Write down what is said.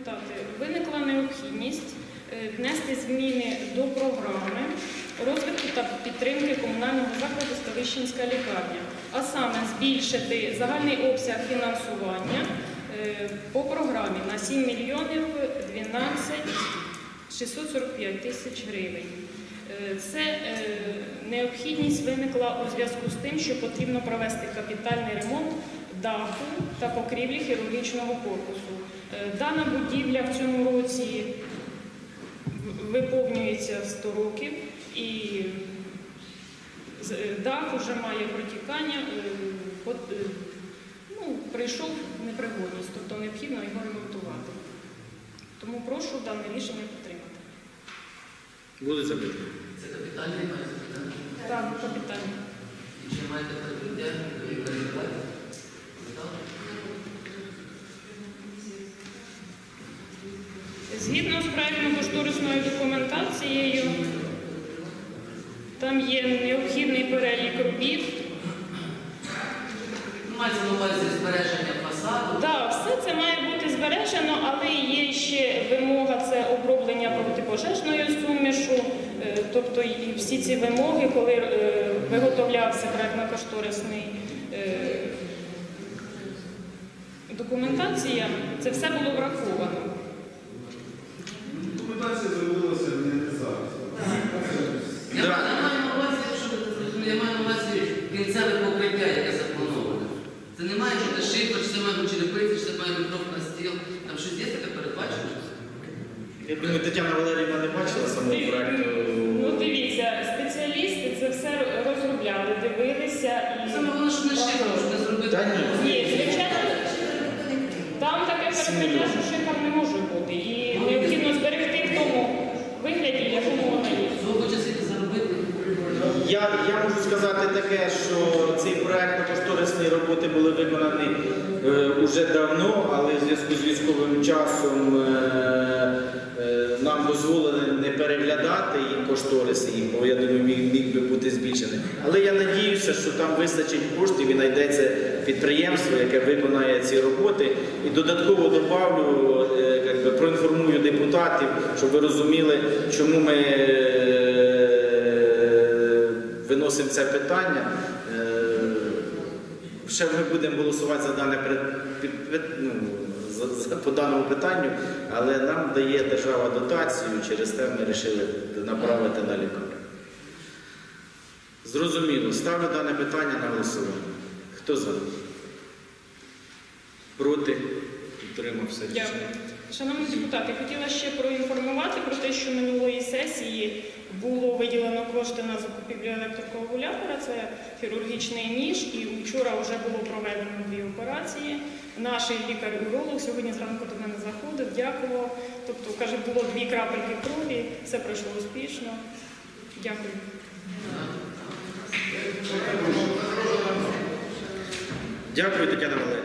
депутати, виникла необхідність внести зміни до програми розвитку та підтримки комунального закладу Ставищенська лікарня, а саме збільшити загальний обсяг фінансування по програмі на 7 мільйонів 12 645 тисяч гривень. Це необхідність виникла у зв'язку з тим, що потрібно провести капітальний ремонт даху та покрівлі хірургічного корпусу. Дана будівля в цьому році виповнюється 100 років і дах вже має протікання, прийшов непригодність, тобто необхідно його ремонтувати. Тому прошу дане рішення підтримати. Буде запитання? Це капітальний має запитання? Так, капітальний. І чи маєте прибуття до лікарні? Згідно з проєктно-кошторисною документацією, там є необхідний перелік робіт. Мається на увазі збереження фасаду? Так, все це має бути збережено, але є ще вимога – це оброблення протипожежною сумішу. Тобто і всі ці вимоги, коли виготовлявся проєктно-кошторисний документація, це все було враховано. Документація з'явилася не зараз. Я маю на увазі кінцеве покриття, яке заплановане. Це не має бути шифер, чи це має бути черепиця, чи це має бути кров на стіл. Там щось є таке передбачено? Я думаю, Тетяна Валеріївна не бачила самого проєкту. Ну, дивіться, спеціалісти це все розробляли, дивилися і... Саме воно ж не шифер, що не зробити. Та ні. Ні, звичайно, там таке перекриття, що шифер не може бути. І необхідно зберегти в тому вигляді, якому вона є. Цього хоче сіти заробити. Я можу сказати таке, що ці проєктно-кошторисні роботи були виконані вже давно, але в зв'язку з військовим часом нам дозволили не переглядати їх кошториси, бо я думаю, міг би бути збільшений. Але я надіюся, що там вистачить коштів і знайдеться підприємство, яке виконає ці роботи. І додатково добавлю, проінформую депутатів, щоб ви розуміли, чому ми виносимо це питання. Ще ми будемо голосувати за дане по даному питанню, але нам дає держава дотацію, через те ми вирішили направити на лікарню. Зрозуміло. Ставлю дане питання на голосування. Хто за? Проти? Підтримався. Дякую. Шановні депутати, хотіла ще проінформувати про те, що минулої сесії було виділено кошти на закупівлю електрокоагулятора, це хірургічний ніж, і вчора вже було проведено 2 операції. Наш лікар-уролог сьогодні зранку до мене заходив, дякував. Тобто, каже, було 2 крапельки крові, все пройшло успішно. Дякую. Дякую, Тетяна Валеріївна.